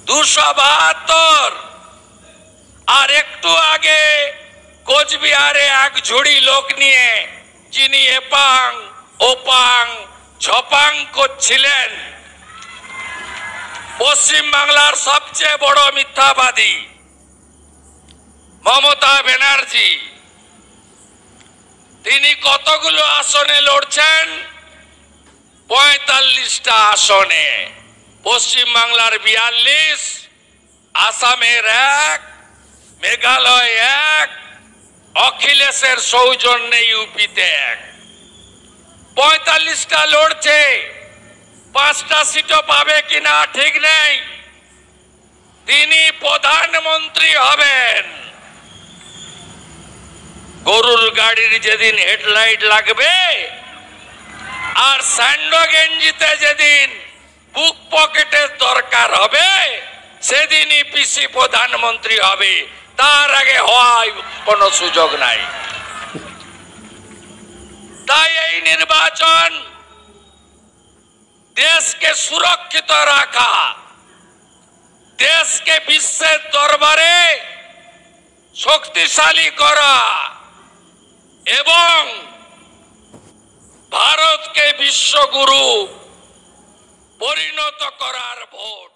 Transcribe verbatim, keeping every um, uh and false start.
দুশো বাহাত্তর। আর একটু আগে কোচবিহারে এক ঝুড়ি লোক নিয়ে যিনি এপাং ওপাং ঝপাং করছিলেন, পশ্চিম বাংলার সবচেয়ে বড় মিথ্যাবাদী মমতা ব্যানার্জি, তিনি কতগুলো আসনে লড়ছেন? পঁয়তাল্লিশটা আসনে। পশ্চিম বাংলার বিয়াল্লিশ, আসামের এক, মেঘালয় এক, অখিলেশের সৌজন্যে ইউপিতে এক। পঁয়তাল্লিশটা লড়ছে, পাঁচটা সিটও পাবে কিনা ঠিক নেই। তিনি প্রধানমন্ত্রী হবেন। গরুর গাড়ির যেদিন হেডলাইট লাগবে আর স্যান্ডো গেঞ্জিতে যেদিন বুক পকেটের দরকার হবে সেদিনই পিসি প্রধানমন্ত্রী হবে, তার আগে হওয়ার কোনো সুযোগ নাই। তাই এই নির্বাচন দেশকে সুরক্ষিত রাখা, দেশকে বিশ্বের দরবারে শক্তিশালী করা এবং ভারতকে বিশ্বগুরু পরিণত করার ভোট।